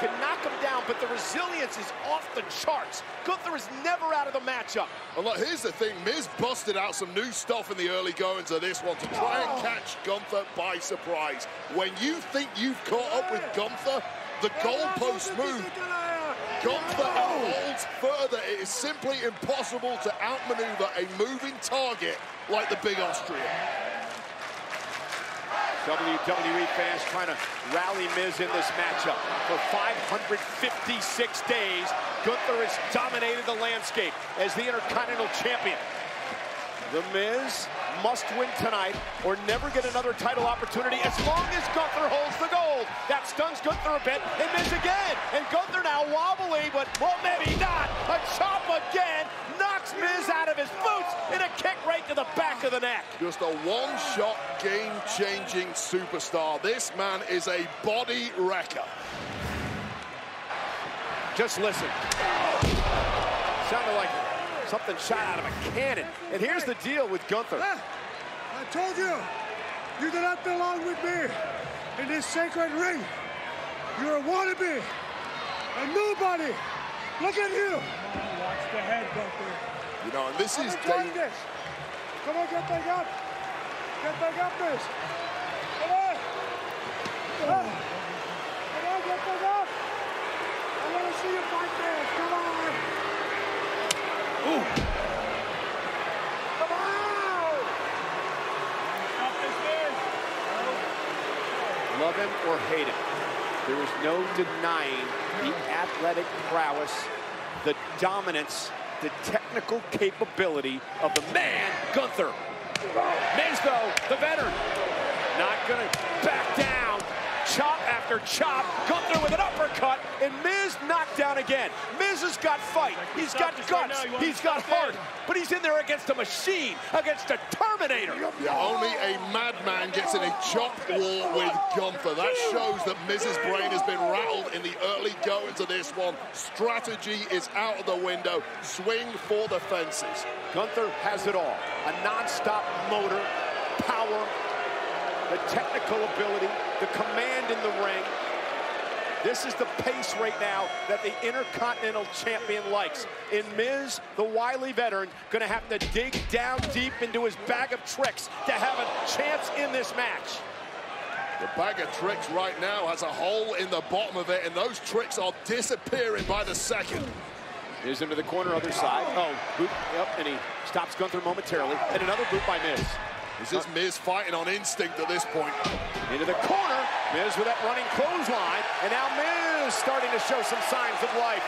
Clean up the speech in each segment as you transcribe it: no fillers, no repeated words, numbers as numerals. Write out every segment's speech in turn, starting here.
can knock him down, but the resilience is off the charts. Gunther is never out of the matchup. Well, look, here's the thing. Miz busted out some new stuff in the early goings of this one to try and catch Gunther by surprise. When you think you've caught up with Gunther, the goalpost move. Gunther unfolds further. It is simply impossible to outmaneuver a moving target like the Big Austrian. WWE fans trying to rally Miz in this matchup. For 556 days, Gunther has dominated the landscape as the Intercontinental Champion. The Miz must win tonight or never get another title opportunity as long as Gunther holds the gold. That stuns Gunther a bit, and Miz again. And Gunther now wobbly, but well, maybe not. A chop again knocks Miz out of his boots and a kick right to the back of the neck. Just a one-shot, game-changing superstar. This man is a body wrecker. Just listen. Sounded like something shot out of a cannon. And here's the deal with Gunther. I told you, you do not belong with me in this sacred ring. You're a wannabe, a nobody. Look at you. Watch the head, Gunther. You know, and this is dangerous. Come on, get back up. Get back up, Miz. Come on. Come on, get back up. I want to see you fight Miz. Come on. Ooh. Come on. Stop this, Miz. Love him or hate him, there is no denying the athletic prowess, the dominance, the technical capability of the man, Gunther. Miz, though, the veteran, not gonna back down. Chop after chop, Gunther with an uppercut, and Miz knocked down again. Miz has got fight, he's got guts, he's got heart, but he's in there against a machine, against a Terminator. Yeah, only a madman gets in a chop war with Gunther. That shows that Miz's brain has been rattled in the early goings of this one. Strategy is out of the window. Swing for the fences. Gunther has it all. A non-stop motor, power, the technical ability, the command in the ring. This is the pace right now that the Intercontinental Champion likes. And Miz, the wily veteran, gonna have to dig down deep into his bag of tricks to have a chance in this match. The bag of tricks right now has a hole in the bottom of it, and those tricks are disappearing by the second. Miz into the corner, other side. Oh, boot, yep, and he stops Gunther momentarily. And another boot by Miz. This is Miz fighting on instinct at this point. Into the corner, Miz with that running clothesline, and now Miz starting to show some signs of life.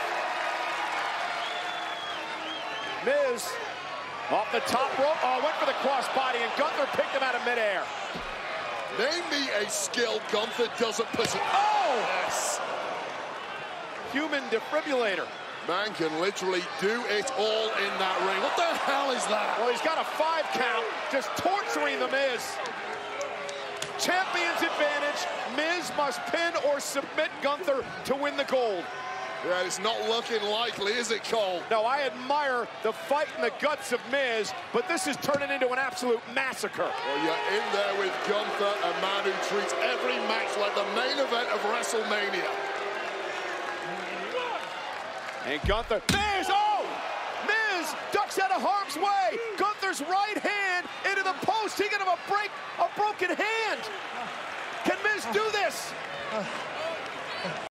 Miz off the top rope, went for the crossbody, and Gunther picked him out of midair. Name me a skill Gunther doesn't possess. Oh! Yes! Human defibrillator. Man can literally do it all in that ring. What the hell is that? Well, he's got a 5 count, just torturing the Miz. Champion's advantage. Miz must pin or submit Gunther to win the gold. Yeah, it's not looking likely, is it, Cole? No, I admire the fight and the guts of Miz, but this is turning into an absolute massacre. Well, you're in there with Gunther, a man who treats every match like the main event of WrestleMania. And Gunther, Miz, oh! Miz ducks out of harm's way. Gunther's right hand into the post. He gonna have a broken hand. Can Miz do this?